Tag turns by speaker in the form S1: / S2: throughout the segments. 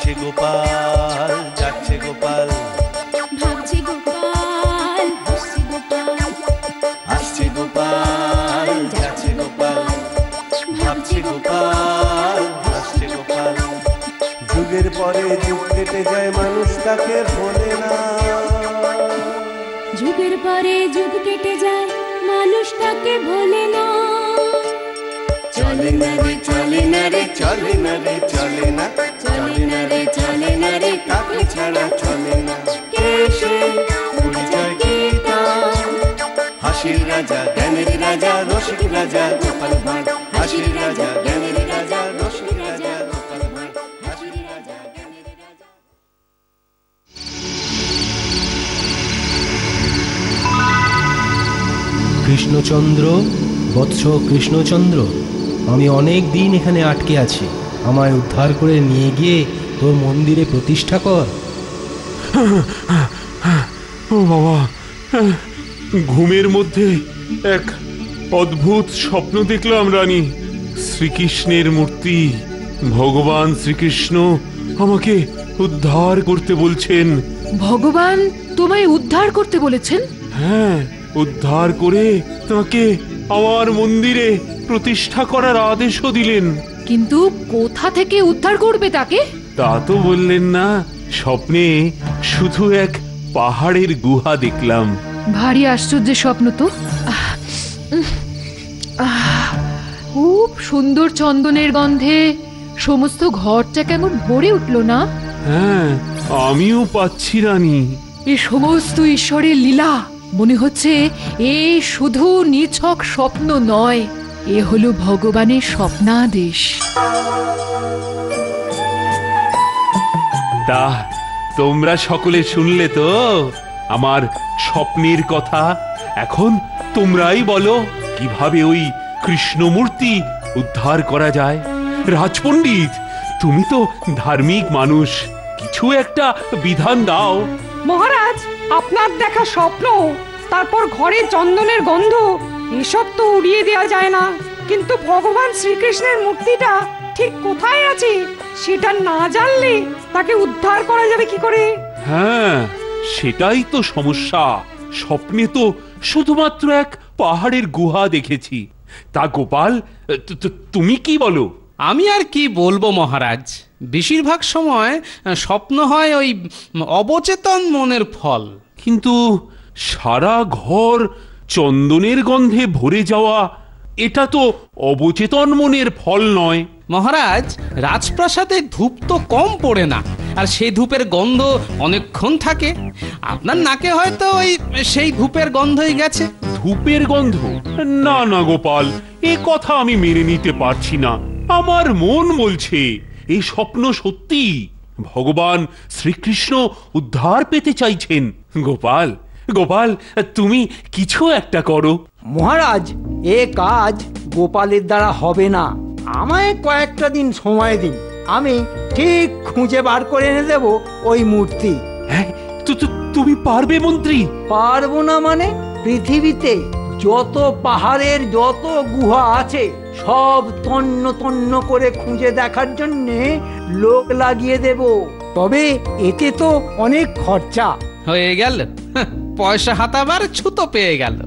S1: যাচ্ছে গোপাল, যাচ্ছে গোপাল,
S2: ভাবছে গোপাল, হাসছে গোপাল,
S1: আসছে গোপাল, যাচ্ছে গোপাল, ভাবছে গোপাল, হাসছে গোপাল। যুগের পরে যুগ কেটে যায়, মানুষ তাকে ভোলে না।
S2: যুগের পরে যুগ কেটে যায়, মানুষ তাকে ভোলে না।
S1: চলে না রে, চলে না রে, চলে না রে, চলে না, চলে না রে, চলে না রে, তাকে ছাড়া চলে না। কে সে? পরিচয় কি তার? হাসির রাজা, জ্ঞানের রাজা, রসিক রাজা গোপাল ভাঁড়। হাসির রাজা, জ্ঞানের রাজা, রসিক রাজা গোপাল ভাঁড়। হাসির রাজা, জ্ঞানের রাজা।
S3: কৃষ্ণচন্দ্র, বৎস কৃষ্ণচন্দ্র, আমি অনেক দিন এখানে আটকে আছি। আমায় উদ্ধার করে নিয়ে গিয়ে তোর মন্দিরে প্রতিষ্ঠা কর।
S4: ও বাবা, ঘুমের মধ্যে এক অদ্ভুত স্বপ্ন দেখলাম রানী। শ্রীকৃষ্ণের মূর্তি, ভগবান শ্রীকৃষ্ণ আমাকে উদ্ধার করতে বলছেন।
S5: ভগবান তোমায় উদ্ধার করতে বলেছেন?
S4: হ্যাঁ, উদ্ধার করে তাকে আমার মন্দিরে প্রতিষ্ঠা করার আদেশও দিলেন।
S5: কিন্তু কোথা থেকে উদ্ধার করবে তাকে?
S4: তা তো বললেন না। স্বপ্নে শুধু এক পাহাড়ের গুহা দেখলাম।
S5: ভারী আশ্চর্যের স্বপ্ন তো। খুব সুন্দর চন্দনের গন্ধে সমস্ত ঘরটা কেমন ভরে উঠল না?
S4: হ্যাঁ, আমিও পাচ্ছি রানী।
S5: এ সমস্ত ঈশ্বরের লীলা। মনে হচ্ছে এ শুধু নিছক স্বপ্ন নয়, এ হলো ভগবানের স্বপ্নাদেশ।
S4: তা তোমরা সকলে শুনলে তো আমার স্বপ্নের কথা। এখন তোমরাই বলো কিভাবে ওই কৃষ্ণমূর্তি উদ্ধার করা যায়। রাজপণ্ডিত, তুমি তো ধার্মিক মানুষ, কিছু একটা বিধান দাও।
S6: মহারাজ, আপনার দেখা স্বপ্ন, তারপর ঘরে চন্দনের গন্ধ, এসব তো উড়িয়ে দেওয়া যায় না। কিন্তু ভগবান শ্রীকৃষ্ণের মূর্তিটা ঠিক কোথায় আছে সেটা না জানলে তাকে উদ্ধার করা যাবে কি করে?
S4: হ্যাঁ, সেটাই তো সমস্যা। স্বপ্নে তো শুধুমাত্র এক পাহাড়ের গুহা দেখেছি। তা গোপাল, তুমি কি বলো?
S7: আমি আর কি বলবো মহারাজ, বেশিরভাগ সময় স্বপ্ন হয় ওই অবচেতন মনের ফল।
S4: কিন্তু সারা ঘর চন্দনের গন্ধে ভরে যাওয়া, এটা তো অবচেতন মনের ফল নয়।
S7: মহারাজ, রাজপ্রাসাদে ধূপ তো কম পড়ে না, আর সেই ধূপের গন্ধ অনেকক্ষণ থাকে। আপনার নাকে হয়তো ওই সেই ধূপের গন্ধই গেছে।
S4: ধূপের গন্ধ? না না গোপাল, এ কথা আমি মেনে নিতে পারছি না। আমার মন বলছে এই স্বপ্ন সত্যি। ভগবান শ্রীকৃষ্ণ উদ্ধার পেতে চাইছেন। গোপাল, গোপাল, তুমি কিছু একটা করো।
S8: মহারাজ, এ কাজ গোপালের দ্বারা হবে না। আমায় কয়েকটা দিন সময় দিন, আমি ঠিক খুঁজে বার করে এনে দেব ওই মূর্তি।
S4: হ্যাঁ, তুমি পারবে মন্ত্রী?
S8: পারবো না মানে? পৃথিবীতে যত পাহাড়ের যত গুহা আছে সব তন্ন তন্ন করে খুঁজে দেখার জন্যে লোক লাগিয়ে দেব। তবে এতে তো অনেক খরচা।
S7: হয়ে গেল, পয়সা হাতাবার ছুতো পেয়ে গেল।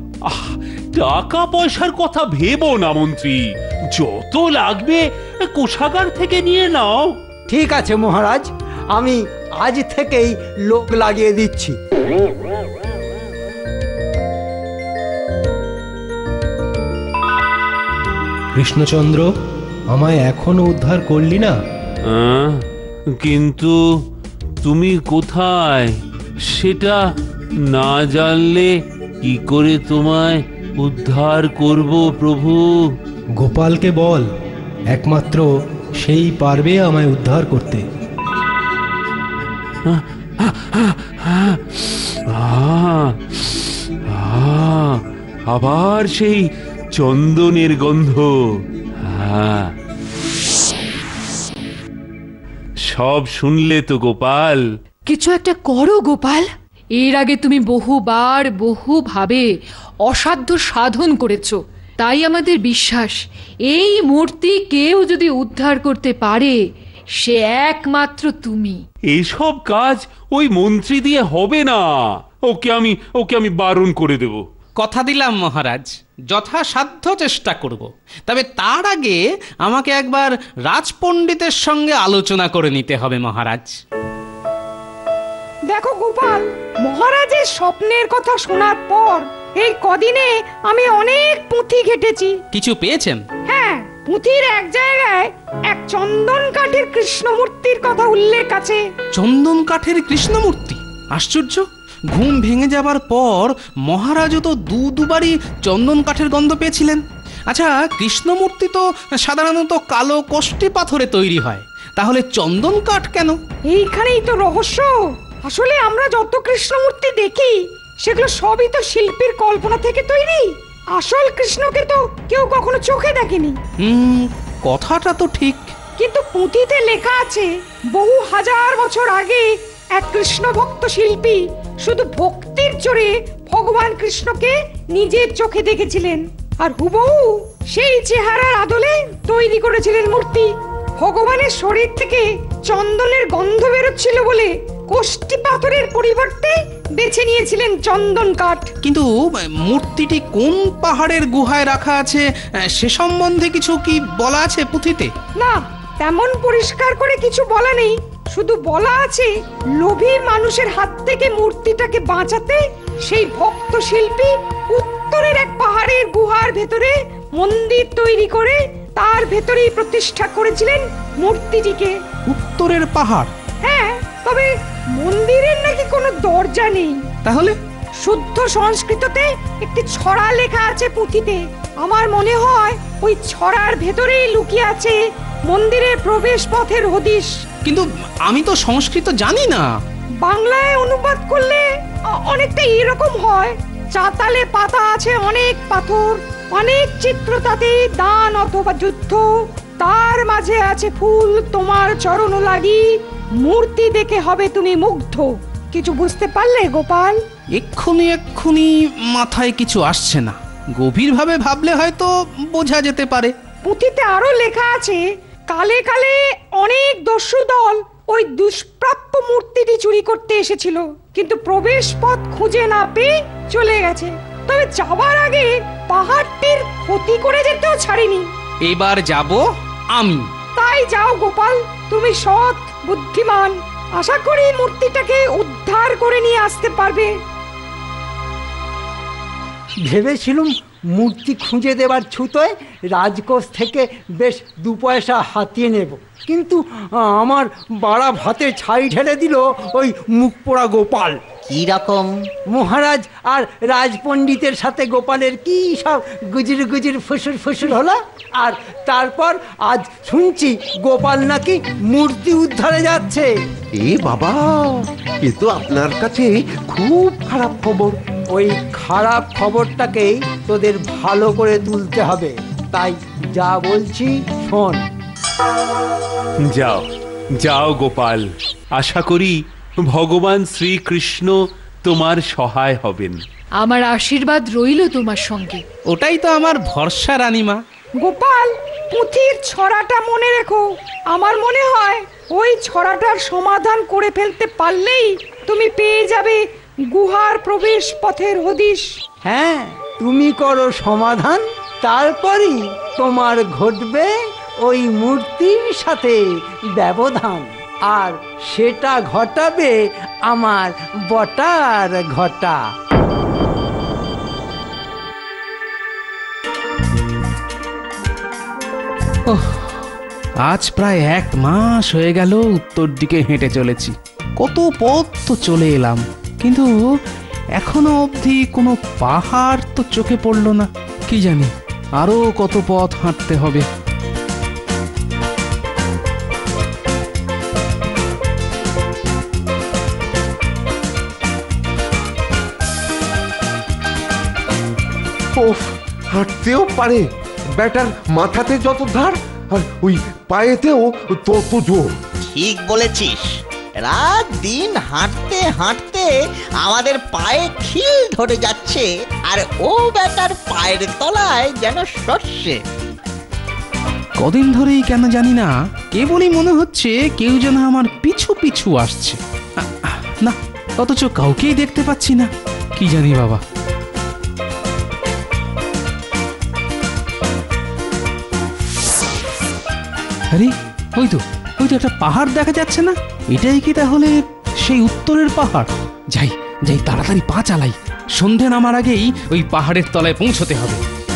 S4: টাকা পয়সার কথা ভেবো না মন্ত্রী, যত লাগবে কোষাগার থেকে নিয়ে নাও।
S8: ঠিক আছে মহারাজ, আমি আজ থেকেই লোক লাগিয়ে দিচ্ছি।
S3: কৃষ্ণচন্দ্র, আমায় এখনো উদ্ধার করলি না?
S4: কিন্তু তুমি কোথায় সেটা না জানলে কি করে তোমায় উদ্ধার করব প্রভু?
S3: গোপালকে বল, একমাত্র সেই পারবে আমায় উদ্ধার করতে।
S4: আবার সেই চন্দনের গন্ধ। সব শুনলে তো গোপাল?
S5: কিছু একটা করো গোপাল। এর আগে তুমি বহুবার বহুভাবে অসাধ্য সাধন করেছ, তাই আমাদের বিশ্বাস এই মূর্তি কেউ যদি উদ্ধার করতে পারে সে একমাত্র তুমি।
S4: এইসব কাজ ওই মন্ত্রী দিয়ে হবে না। ওকে আমি বারণ করে দেব।
S7: কথা দিলাম মহারাজ, যথাসাধ্য চেষ্টা করব। তবে তার আগে আমাকে একবার রাজপণ্ডিতের সঙ্গে আলোচনা করে নিতে হবে মহারাজ।
S6: দেখো গোপাল, মহারাজের স্বপ্নের কথা শোনার পর এই কদিনে আমি অনেক পুঁথি ঘেটেছি।
S7: কিছু পেয়েছেন?
S6: হ্যাঁ, পুঁথির এক জায়গায় এক চন্দন কাঠের কৃষ্ণমূর্তির কথা উল্লেখ আছে।
S7: চন্দন কাঠের কৃষ্ণমূর্তি? আশ্চর্য! ঘুম ভেঙে যাবার পর মহারাজও তো দুবারই চন্দন কাঠের গন্ধ পেয়েছিলেন। আচ্ছা, কৃষ্ণমূর্তি তো সাধারণত কালো কোষ্টি পাথরে তৈরি হয়, তাহলে চন্দন কাঠ কেন?
S6: এইখানেই তো রহস্য। আসলে আমরা যত কৃষ্ণমূর্তি দেখি সেগুলো সবই তো শিল্পীর কল্পনা থেকে তৈরি। আসল কৃষ্ণকে তো কেউ কখনো চোখে দেখেনি।
S7: কথাটা তো ঠিক,
S6: কিন্তু পুঁথিতে লেখা আছে বহু হাজার বছর আগে এক কৃষ্ণ ভক্ত শিল্পী শুধু ভক্তির জোরে ভগবান কৃষ্ণকে নিজের চোখে দেখেছিলেন, আর হুবহু সেই চেহারার আদলে তৈরি করেছিলেন মূর্তি। ভগবানের শরীর থেকে চন্দনের গন্ধ বেরোচ্ছিল বলে কোষ্টি পাথরের পরিবর্তে বেছে নিয়েছিলেন চন্দন কাঠ।
S7: কিন্তু মূর্তিটি কোন পাহাড়ের গুহায় রাখা আছে সে সম্বন্ধে কিছু কি বলা আছে পুঁথিতে?
S6: না, তেমন পরিষ্কার করে কিছু বলা নেই। শুধু বলা আছে লোভী মানুষের হাত থেকে মূর্তিটাকে বাঁচাতে সেই ভক্ত শিল্পী উত্তরের এক পাহাড়ের গুহার ভেতরে মন্দির তৈরি করে তার ভেতরেই প্রতিষ্ঠা করেছিলেন মূর্তিটিকে।
S7: উত্তরের পাহাড়?
S6: হ্যাঁ, তবে মন্দিরের নাকি কোনো দরজা নেই।
S7: তাহলে?
S6: শুদ্ধ সংস্কৃততে একটি ছড়া লেখা আছে পুঁথিতে। আমার মনে হয় ওই ছড়ার ভেতরেই লুকিয়ে আছে মন্দিরের প্রবেশ পথের হদিশ।
S7: কিন্তু আমি তো সংস্কৃত জানি না।
S6: বাংলায় অনুবাদ করলে অনেকটা এরকম হয়। চাতালে পাতা আছে অনেক পাথর, অনেক চিত্র তাতে দান অথবা যুদ্ধ, তার মাঝে আছে ফুল তোমার চরণ লাগি, মূর্তি দেখে হবে তুমি মুগ্ধ। কিছু বুঝতে পারলে গোপাল?
S7: এক্ষুনি মাথায় কিছু আসছে না। গভীরভাবে ভাবলে হয়তো বোঝা যেতে পারে।
S6: পুঁথিতে আরো লেখা আছে কালে কালে অনেক দস্যু দল ওই দুষ্প্রাপ্য মূর্তিটি চুরি করতে এসেছিল, কিন্তু প্রবেশ পথ খুঁজে না পেয়ে চলে গেছে। তবে যাবার আগে পাহাড়টির ক্ষতি করে যেতেও ছাড়েনি।
S7: এবার যাব আমি।
S6: তাই যাও গোপাল, তুমি সৎ বুদ্ধিমান, আশা করি মূর্তিটাকে উদ্ধার করে নিয়ে আসতে পারবে।
S8: ভেবেছিলুম মূর্তি খুঁজে দেবার ছুতোয় রাজকোষ থেকে বেশ 2 পয়সা হাতিয়ে নেব, কিন্তু আমার বাড়া ভাতে ছাই ঢেলে দিল ওই মুখ পোড়া গোপাল।
S9: কি রকম?
S8: মহারাজ আর রাজপণ্ডিতের সাথে গোপালের কি সব গুজির গুজির ফুসুর ফুসুর হলো, আর তারপর আজ শুনছি গোপাল নাকি মূর্তি উদ্ধারে যাচ্ছে।
S1: এ বাবা, এ তো আপনার কাছে খুব খারাপ খবর।
S8: ওই খারাপ খবরটাকেই তোদের ভালো করে তুলতে হবে, তাই যা বলছি শোন।
S4: যাও গোপাল, আশা করি ভগবান শ্রীকৃষ্ণ তোমার সহায় হবেন।
S5: আমার আশীর্বাদ রইল তোমার সঙ্গে।
S7: ওটাই তো আমার ভরসা রানীমা।
S6: গোপাল, পুঁথির ছড়াটা মনে রেখো। আমার মনে হয় ওই ছড়াটার সমাধান করে ফেলতে পারলেই তুমি পেয়ে যাবে গুহার প্রবেশ পথের হদিশ।
S8: হ্যাঁ, তুমি করো সমাধান, তারপরই তোমার ঘটবে ওই মূর্তির সাথে ব্যবধান, আর সেটা ঘটাবে আমার বটার ঘটা।
S7: আজ প্রায় 1 মাস হয়ে গেল উত্তর দিকে হেঁটে চলেছি। কত পথ তো চলে এলাম, কিন্তু এখনো অবধি কোনো পাহাড় তো চোখে পড়লো না। কি জানি আরো কত পথ হাঁটতে হবে।
S1: ওফ, হাঁটতেও পারে! ব্যাটার মাথাতে যত ধার আর ওই পায়েতেও তত জোর।
S9: ঠিক বলেছিস। রাত দিন হাঁটতে হাঁটতে আমাদের পায়ে খিল ধরে যাচ্ছে, আর ও ব্যাটার পায়ের তলায় যেন সর্ষে।
S7: কদিন ধরেই কেন জানি না কেবলই মনে হচ্ছে কেউ যেন আমার পিছু পিছু আসছে। না, অথচ কাউকেই দেখতে পাচ্ছি না, কি জানি বাবা। আরে ওই তো একটা পাহাড় দেখা যাচ্ছে না? এটাই কি তাহলে সেই উত্তরের পাহাড়? যাই যাই, তাড়াতাড়ি পা চালাই, সন্ধে নামার আগেই ওই পাহাড়ের তলায় পৌঁছতে হবে।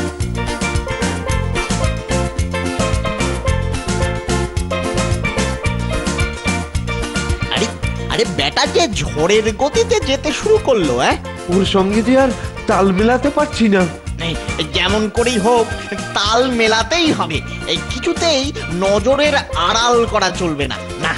S9: আরে বেটা যে ঝড়ের গতিতে যেতে শুরু করলো,
S1: ওর সঙ্গে যে আর তাল মেলাতে পারছি না।
S9: যেমন করেই হোক তাল মেলাতেই হবে, এই কিছুতেই নজরের আড়াল করা চলবে না। না,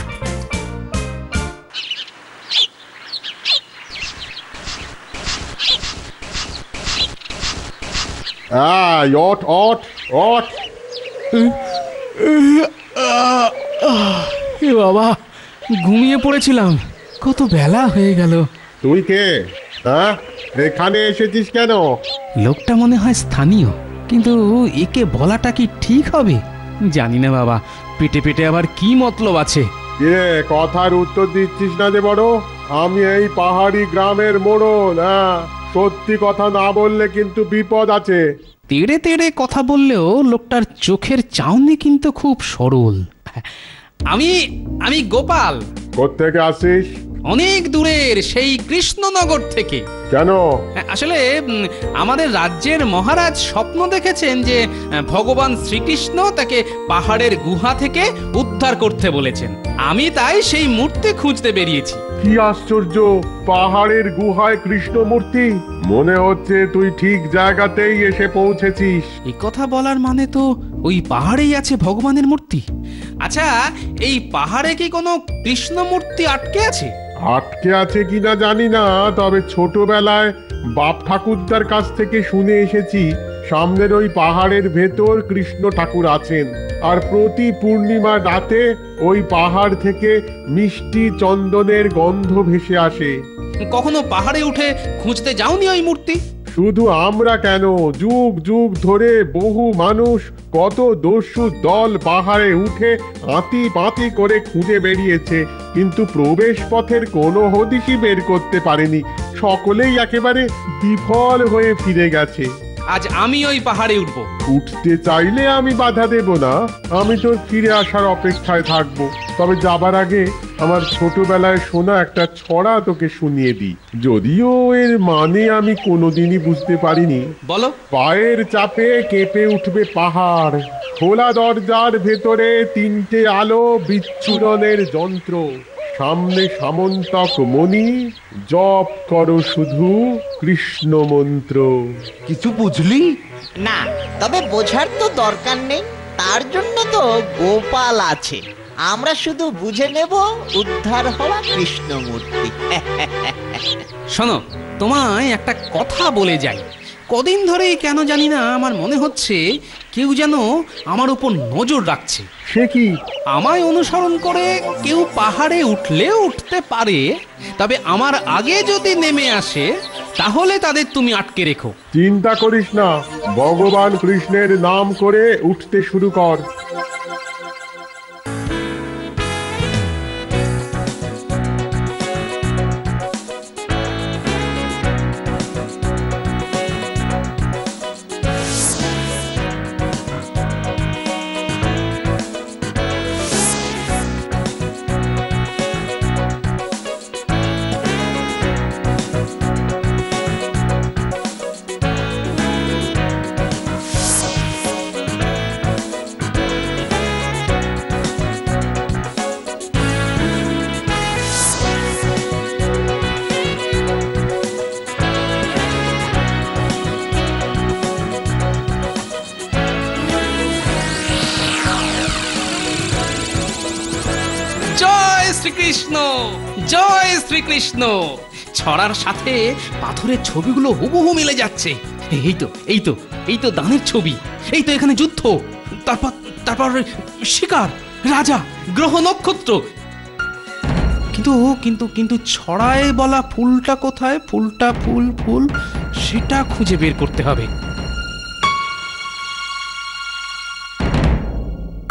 S7: এ বাবা, ঘুমিয়ে পড়েছিলাম, কত বেলা হয়ে গেল।
S10: তুই কে? এখানে এসেছিস কেন?
S7: লোকটা মনে হয় স্থানীয়, কিন্তু একে বলাটা কি ঠিক হবে জানি না বাবা। পেটে পেটে আবার কি মতলব আছে?
S10: কিরে, কথার উত্তর দিচ্ছিস না যে বড়? আমি এই পাহাড়ি গ্রামের মোড়ল। সত্যি কথা না বললে কিন্তু বিপদ আছে।
S7: তেড়ে তেড়ে কথা বললেও লোকটার চোখের চাউনি কিন্তু খুব সরল। আমি গোপাল।
S10: কোত্থেকে আসিস?
S7: অনেক দূরের, সেই কৃষ্ণনগর থেকে।
S10: কেন?
S7: আসলে আমাদের রাজ্যের মহারাজ স্বপ্ন দেখেছেন যে ভগবান শ্রীকৃষ্ণ তাকে পাহাড়ের গুহা থেকে উদ্ধার করতে বলেছেন। আমি তাই সেই মূর্তি খুঁজতে বেরিয়েছি।
S10: কি আশ্চর্য, পাহাড়ের গুহায় কৃষ্ণমূর্তি! মনে হচ্ছে তুই ঠিক জায়গাতেই এসে পৌঁছেছিস।
S7: এই কথা বলার মানে তো ওই পাহাড়েই আছে ভগবানের মূর্তি। আচ্ছা, এই পাহাড়ে কি কোনো কৃষ্ণমূর্তি আটকে আছে?
S10: আটকে আছে কিনা জানি না, তবে ছোটবেলায় বাপ ঠাকুরদার কাছ থেকে শুনে এসেছি সামনের ওই পাহাড়ের ভেতর কৃষ্ণ ঠাকুর আছেন, আর প্রতি পূর্ণিমা রাতে ওই পাহাড় থেকে মিষ্টি চন্দনের গন্ধ ভেসে আসে।
S7: কখনো পাহাড়ে উঠে খুঁজতে যাওনি ওই মূর্তি?
S10: শুধু আমরা কেন, যুগ যুগ ধরে বহু মানুষ, কত দস্যু দল পাহাড়ে উঠে হাতি পাতি করে খুঁজে বেরিয়েছে, কিন্তু প্রবেশ পথের কোনো হদিশই বের করতে পারেনি। সকলেই একেবারে বিফল হয়ে ফিরে গেছে।
S7: আজ আমি ওই পাহাড়ে উঠবো।
S10: উঠতে চাইলে আমি বাধা দেব না, আমি তোর ফিরে আসার অপেক্ষায় থাকবো। তবে যাবার আগে আমার ছোটবেলায় শোনা একটা ছড়া তোকে শুনিয়ে দিই, যদিও এর মানে আমি কোনোদিনই বুঝতে পারিনি।
S7: বলো।
S10: পায়ের চাপে কেঁপে উঠবে পাহাড়, খোলা দরজার ভেতরে তিনটে আলো বিচ্ছুরণের যন্ত্র, সামনে সামন্তক মণি, জপ করো শুধু কৃষ্ণ মন্ত্র।
S1: কিছু বুঝলি
S9: না, তবে বোঝার তো দরকার নেই, তার জন্য তো গোপাল আছে। আমরা শুধু বুঝে নেব উদ্ধার হওয়া কৃষ্ণমূর্তি।
S7: শোনো, তোমায় একটা কথা বলে যাই। কদিন ধরে কেন জানি না আমার মনে হচ্ছে কেউ যেন আমার উপর নজর রাখছে।
S10: সে কি?
S7: আমায় অনুসরণ করে কেউ পাহাড়ে উঠলেও উঠতে পারে, তবে আমার আগে যদি নেমে আসে তাহলে তাদের তুমি আটকে রেখো।
S10: চিন্তা করিস না, ভগবান কৃষ্ণের নাম করে উঠতে শুরু কর।
S7: শ্রীকৃষ্ণ, জয় শ্রীকৃষ্ণ। ছড়ার সাথে পাথরের ছবিগুলো হুবহু মিলে যাচ্ছে। এই তো দানের ছবি, এই তো এখানে যুদ্ধ, তারপর শিকার, রাজা, গ্রহ, নক্ষত্র। কিন্তু ছড়ায় বলা ফুলটা কোথায়? ফুলটা ফুল সেটা খুঁজে বের করতে হবে।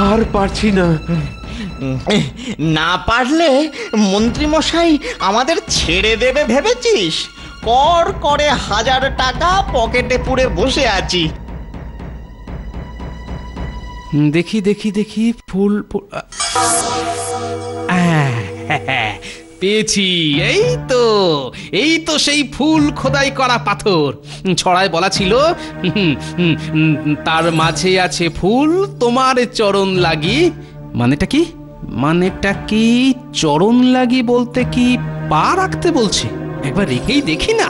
S11: আর পারছি না।
S9: না পারলে মন্ত্রী মশাই আমাদের ছেড়ে দেবে ভেবেছিস? কর করে 1000 টাকা পকেটে পুরে বসে আছি।
S7: দেখি দেখি দেখি ফুল পেয়েছি। এই তো সেই ফুল খোদাই করা পাথর। ছড়ায় বলা ছিল তার মাঝে আছে ফুল তোমার চরণ লাগি। মানেটা কি চরণ লাগি বলতে কি পা রাখতে বলছে? একবার রেখেই দেখি না।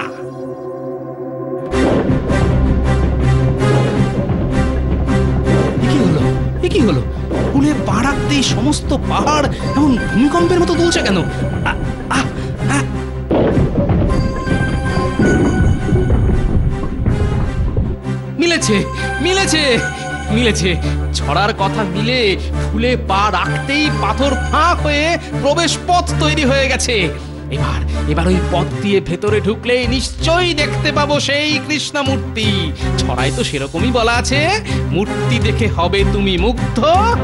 S7: কি হলো? ফুলে পা রাখতেই সমস্ত পাহাড় এমন ভূমিকম্পের মতো দুলছে কেন? মিলেছে মিলেছে মিলেছে, ছড়ার কথা মিলে ফুলে পা রাখতেই পাথর ফাঁক হয়ে প্রবেশ পথ তৈরি হয়ে গেছে। এবার ওই পথ দিয়ে ভেতরে ঢুকলে নিশ্চয়ই দেখতে পাবো সেই কৃষ্ণমূর্তি। ছড়ায় তো সেরকমই বলা আছে, মূর্তি দেখে হবে তুমি মুগ্ধ।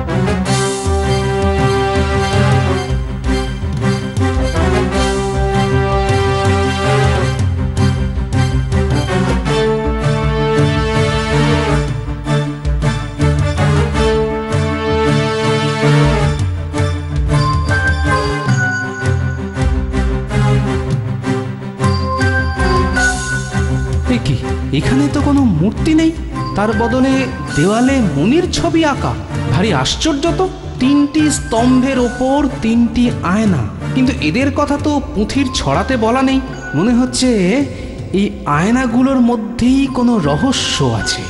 S7: এখানে তো কোনো মূর্তি নেই, তার বদলে দেওয়ালে মুনির ছবি আঁকা। ভারী আশ্চর্য তো। 3টি স্তম্ভের ওপর 3টি আয়না, কিন্তু এদের কথা তো পুঁথির ছড়াতে বলা নেই। মনে হচ্ছে এই আয়নাগুলোর মধ্যেই কোনো রহস্য আছে।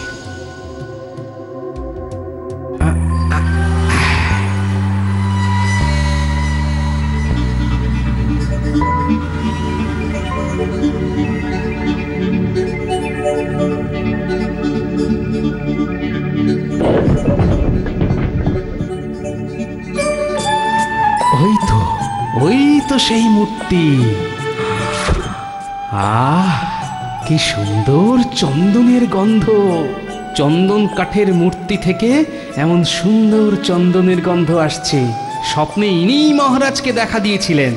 S7: ওই তো সেই মূর্তি। কি সুন্দর চন্দনের গন্ধ। চন্দন কাঠের মূর্তি থেকে এমন সুন্দর চন্দনের গন্ধ আসছে। স্বপ্নে ইনিই মহারাজকে দেখা দিয়েছিলেন।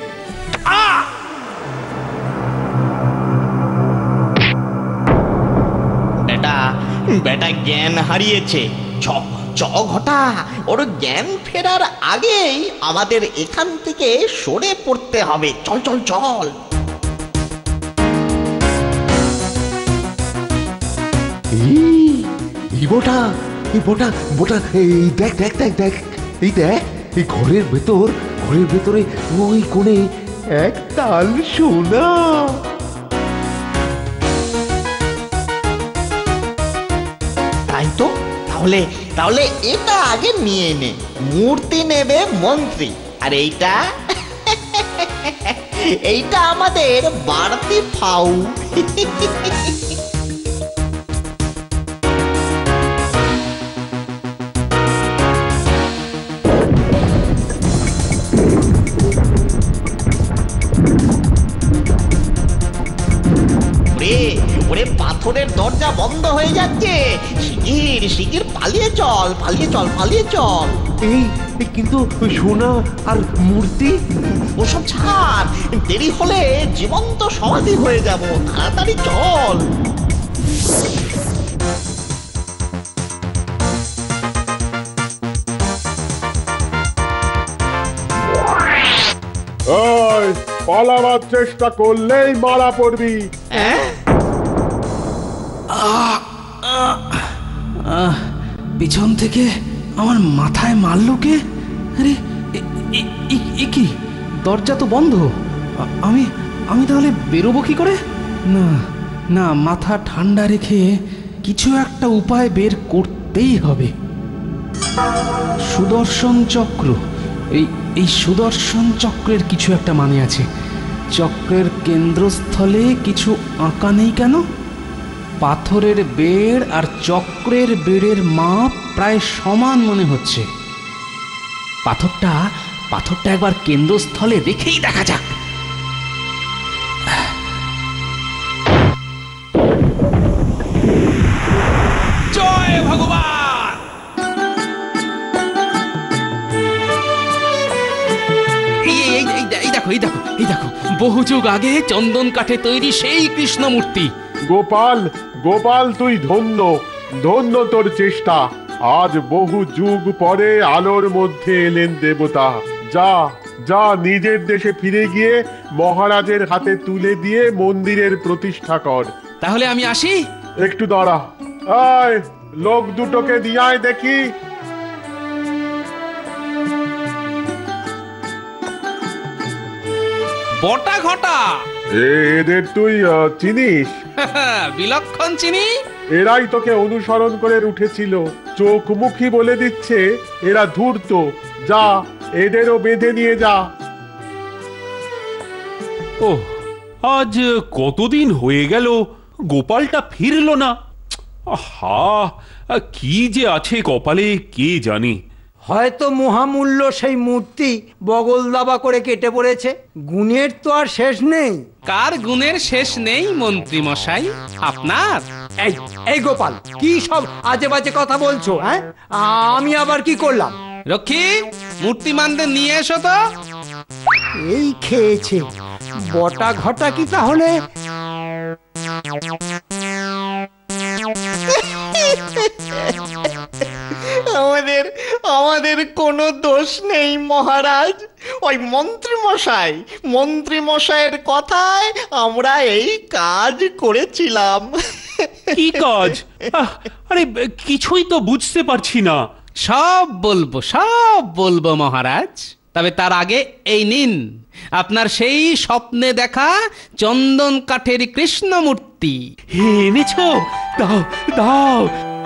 S9: বেটা জ্ঞান হারিয়েছে। ঘটা, ওর জ্ঞান ফেরার আগেই আমাদের এখান থেকে সরে পড়তে হবে। চল চল চল।
S11: দেখ দেখ দেখ দেখ, এই দেখ, এই ঘরের ভেতরে ওই কোণে এক তাল সোনা।
S9: তাই তো, তাহলে এটা আগে নিয়ে নে। মূর্তি নেবে মন্ত্রী, আর এইটা আমাদের বাড়তি ফাউ। ওরে পাথরের দরজা বন্ধ হয়ে যাচ্ছে। শিগগির পালিয়ে চল।
S11: এই কিন্তু সোনা আর মূর্তি
S9: ওসব ছাড়, দেরি হলে জীবন্ত সমাধি হয়ে যাব। তাড়াতাড়ি চল।
S10: পালাবার চেষ্টা করলেই মারা পড়বি।
S7: পিছন থেকে আমার মাথায় মারলো কে? আরে কি, দরজা তো বন্ধ। আমি তাহলে বেরোবো কি করে? না, মাথা ঠান্ডা রেখে কিছু একটা উপায় বের করতেই হবে। সুদর্শন চক্র, এই সুদর্শন চক্রের কিছু একটা মানে আছে। চক্রের কেন্দ্রস্থলে কিছু আঁকা নেই কেন? পাথরের বেড় আর চক্রের বেড়ের মাপ প্রায় সমান মনে হচ্ছে। পাথরটা একবার কেন্দ্রস্থলে রেখেই দেখা যাক। জয় ভগবান। দেখো এই দেখো এই দেখো, বহু যুগ আগে চন্দন কাঠে তৈরি সেই কৃষ্ণমূর্তি।
S10: গোপাল, গোপাল তুই ধন্য, ধন্য তোর চেষ্টা। আজ বহু যুগ পরে আলোর মধ্যে এলেন দেবতা। যা যা নিজের দেশে ফিরে গিয়ে মহারাজের হাতে তুলে দিয়ে মন্দিরের প্রতিষ্ঠা কর।
S7: তাহলে আমি আসি?
S10: একটু দাঁড়া, আয় লোক দুটোকে দিয়ায় দেখি।
S7: বটা ঘটা,
S10: এদের তুই চিনিস?
S7: বিলক্ষণ চিনি।
S10: এরাই তোকে অনুসরণ করে উঠেছিল। চোখ মুখী বলে দিচ্ছে এরা ধূর্ত। যা, এদেরও বেঁধে নিয়ে যা।
S4: ও, আজ কতদিন হয়ে গেল গোপালটা ফিরলো না। আহা, কি যে আছে কপালে কে জানে।
S8: হয়তো মহামূল্য সেই মূর্তি বগল দাবা করে কেটে পড়েছে। গুণের তো আর শেষ নেই।
S7: কার গুণের শেষ নেই মন্ত্রী মশাই? আপনার।
S8: এই এই গোপাল, কি সব আজে বাজে কথা বলছো? হ্যাঁ, আমি আবার কি করলাম?
S7: রক্ষী, মূর্তিমানদের নিয়ে এসো তো।
S8: এই খেয়েছে বটা ঘটা কি তাহলে?
S9: আমাদের আমাদের কোনো দোষ নেই মহারাজ। ওই মন্ত্রী মশাইয়ের কথায় আমরা এই কাজ করেছিলাম।
S4: কি কাজ? আরে কিছুই তো বুঝতে পারছি না।
S7: সব বলবো মহারাজ, তবে তার আগে এই নিন আপনার সেই স্বপ্নে দেখা চন্দন কাঠের কৃষ্ণমূর্তি।
S4: এনেছো? দাও দাও।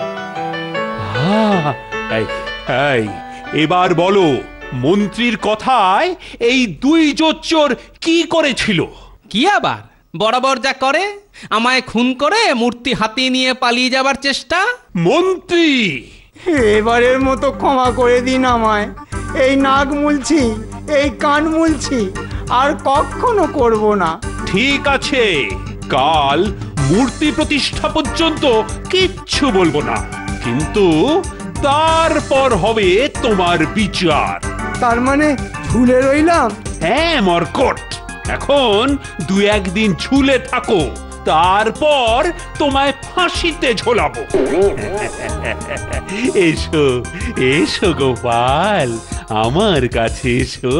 S4: এই, এবার বলো, মন্ত্রীর কথায় এই দুই জোচ্চোর কি করেছিল?
S7: কি আবার বরাবর যা করে, আমায় খুন করে মূর্তি হাতিয়ে নিয়ে পালিয়ে যাবার চেষ্টা।
S4: মন্ত্রী,
S8: এবারের মতো ক্ষমা করে দিন আমায়। এই নাক মুলছি, এই কান মুলছি, আর কখনো করব না।
S4: ঠিক আছে, কাল মূর্তি প্রতিষ্ঠা পর্যন্ত কিচ্ছু বলবো না, কিন্তু তারপর হবে তোমার বিচার।
S8: তার মানে ঝুলে রইলাম?
S4: হ্যাঁ মরকট, এখন 2-1 দিন ঝুলে থাকো, তারপর তোমায় ফাঁসিতে ঝোলাবো। এসো এসো গোপাল, আমার কাছে এসো।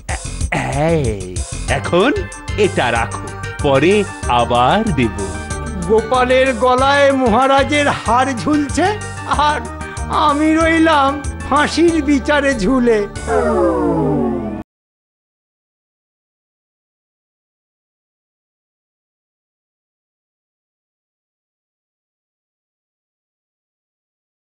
S4: এখন এটা রাখো, পরে আবার দেব।
S8: গোপালের গলায় মহারাজের হার ঝুলছে, আর আমি রইলাম ফাঁসির বিচারে ঝুলে।